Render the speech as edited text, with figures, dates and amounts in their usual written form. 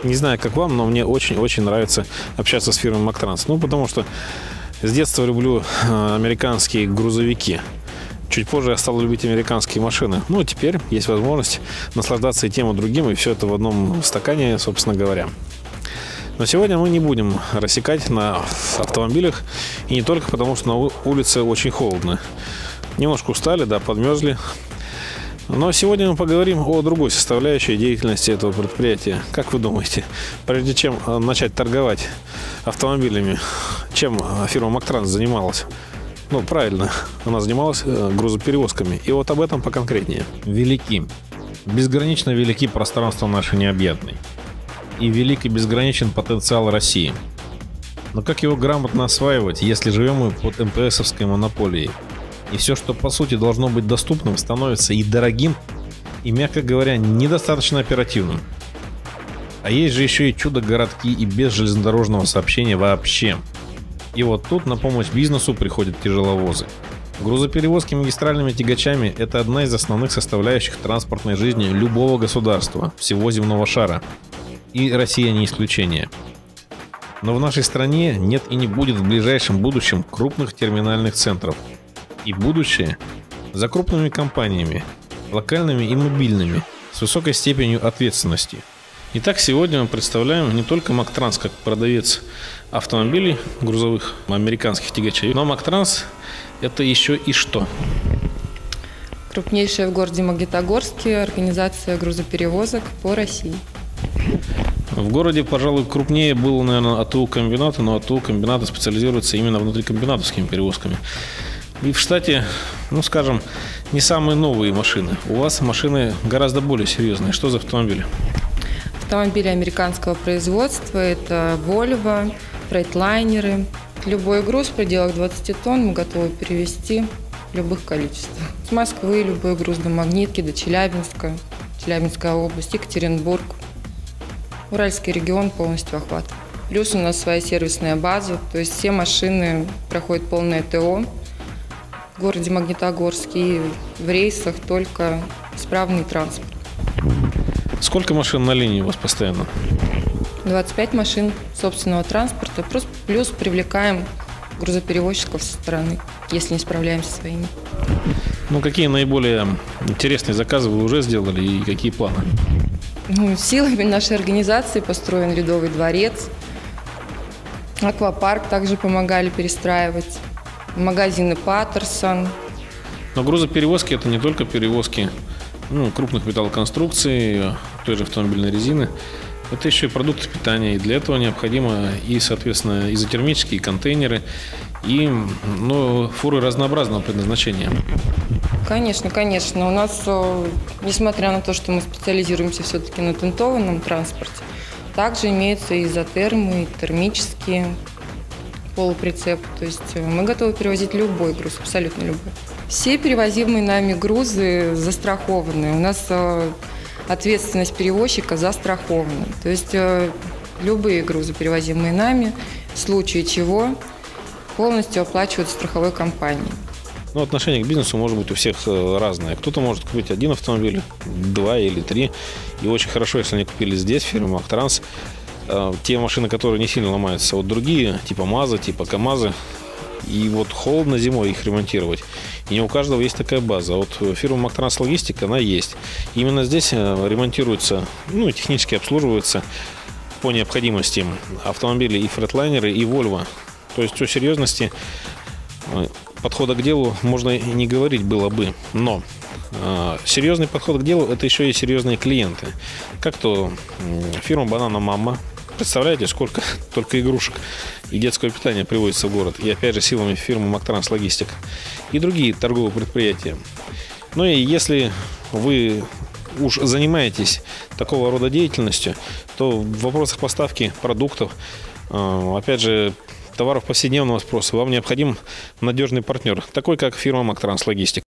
Не знаю, как вам, но мне очень-очень нравится общаться с фирмой Мактранс. Ну, потому что с детства люблю американские грузовики. Чуть позже я стал любить американские машины. Ну, теперь есть возможность наслаждаться и тем, и другим, и все это в одном стакане, собственно говоря. Но сегодня мы не будем рассекать на автомобилях, и не только потому, что на улице очень холодно. Немножко устали, да, подмерзли. Но сегодня мы поговорим о другой составляющей деятельности этого предприятия. Как вы думаете, прежде чем начать торговать автомобилями, чем фирма Мактранс занималась? Ну, правильно, она занималась грузоперевозками. И вот об этом поконкретнее. Велики. Безгранично велики пространства нашей необъятной. И велик и безграничен потенциал России. Но как его грамотно осваивать, если живем мы под МПСовской монополией? И все, что по сути должно быть доступным, становится и дорогим, и, мягко говоря, недостаточно оперативным. А есть же еще и чудо-городки и без железнодорожного сообщения вообще. И вот тут на помощь бизнесу приходят тяжеловозы. Грузоперевозки магистральными тягачами – это одна из основных составляющих транспортной жизни любого государства, всего земного шара. И Россия не исключение. Но в нашей стране нет и не будет в ближайшем будущем крупных терминальных центров. И будущее за крупными компаниями, локальными и мобильными, с высокой степенью ответственности. Итак, сегодня мы представляем не только Мактранс как продавец автомобилей грузовых американских тягачей, но Мактранс – это еще и что? Крупнейшая в городе Магнитогорске организация грузоперевозок по России. В городе, пожалуй, крупнее было, наверное, АТУ комбината, но АТУ комбината специализируется именно внутрикомбинатовскими перевозками. И в штате, ну скажем, не самые новые машины. У вас машины гораздо более серьезные. Что за автомобили? Автомобили американского производства – это Volvo, фрейтлайнеры. Любой груз в пределах 20 тонн мы готовы перевезти в любых количествах. С Москвы любой груз до Магнитки, до Челябинска, Челябинская область, Екатеринбург. Уральский регион полностью охватывает. Плюс у нас своя сервисная база, то есть все машины проходят полное ТО в городе Магнитогорске, и в рейсах только исправный транспорт. Сколько машин на линии у вас постоянно? 25 машин собственного транспорта, плюс привлекаем грузоперевозчиков со стороны, если не справляемся своими. Ну, какие наиболее интересные заказы вы уже сделали и какие планы? Силами нашей организации построен Ледовый дворец, аквапарк также помогали перестраивать, магазины Паттерсон. Но грузоперевозки – это не только перевозки крупных металлоконструкций, той же автомобильной резины. Это еще и продукты питания. И для этого необходимо и, соответственно, изотермические контейнеры, и фуры разнообразного предназначения. Конечно, конечно. У нас, несмотря на то, что мы специализируемся все-таки на тентованном транспорте, также имеются и изотермы, и термические полуприцепы. То есть мы готовы перевозить любой груз, абсолютно любой. Все перевозимые нами грузы застрахованы. У нас ответственность перевозчика застрахована. То есть любые грузы, перевозимые нами, в случае чего полностью оплачивают страховой компанией. Отношение к бизнесу может быть у всех разное. Кто-то может купить один автомобиль, 2 или 3. И очень хорошо, если они купили здесь, фирма Мактранс, те машины, которые не сильно ломаются. Вот другие, типа МАЗа, типа КАМАЗа, и вот холодно зимой их ремонтировать. И не у каждого есть такая база. А вот фирма Мактранс Логистик, она есть. И именно здесь ремонтируются, и технически обслуживаются по необходимости автомобили и фрейтлайнеры, и Volvo. То есть о серьезности подхода к делу можно и не говорить было бы, но серьезный подход к делу – это еще и серьезные клиенты. Как то фирма «Банана Мама». Представляете, сколько только игрушек и детского питания привозится в город. И опять же силами фирмы Мактранс Логистик. И другие торговые предприятия. Ну и если вы уж занимаетесь такого рода деятельностью, то в вопросах поставки продуктов, опять же, товаров повседневного спроса вам необходим надежный партнер, такой как фирма Мактранс Логистик.